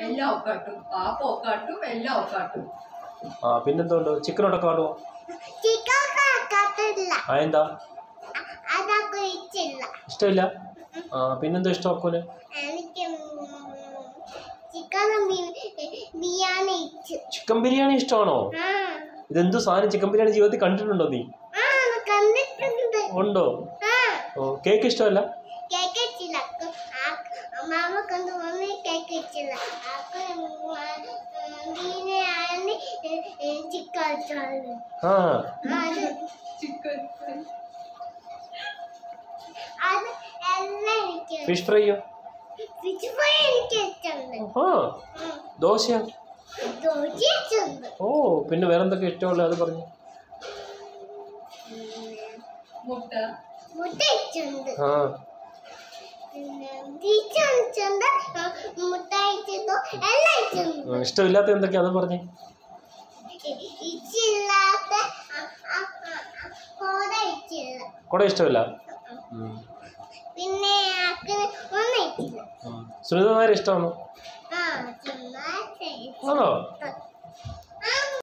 എല്ലാം ഒക്കാട്ടും പാപ്പ ഒക്കാട്ടും എല്ലാം ഒക്കാട്ടും. പിന്നെന്തുണ്ട്? ചിക്കനോടൊക്കെ ആടുവോ? എന്താ ഇഷ്ടമില്ല? പിന്നെന്തോ ഇഷ്ടം അക്കുന്? ചിക്കൻ ബിരിയാണി ഇഷ്ടമാണോ? ഇതെന്തു സാധനം? ചിക്കൻ ബിരിയാണി ജീവിതത്തിൽ കണ്ടിട്ടുണ്ടോ നീ? ഉണ്ടോ? കേക്ക് ഇഷ്ടമല്ല? ഫിഷ് ഫ്രൈയോ? ദോശയോ? പിന്നെ വേറെന്തൊക്കെ ഇഷ്ടമല്ലോ അത് പറഞ്ഞു. ഇഷ്ടമില്ലാത്ത എന്തൊക്കെയാ അത് പറഞ്ഞേ. കൂടെ ഇഷ്ടമില്ല. സുനിതമാരെ ഇഷ്ടമാണോ? ആണോ?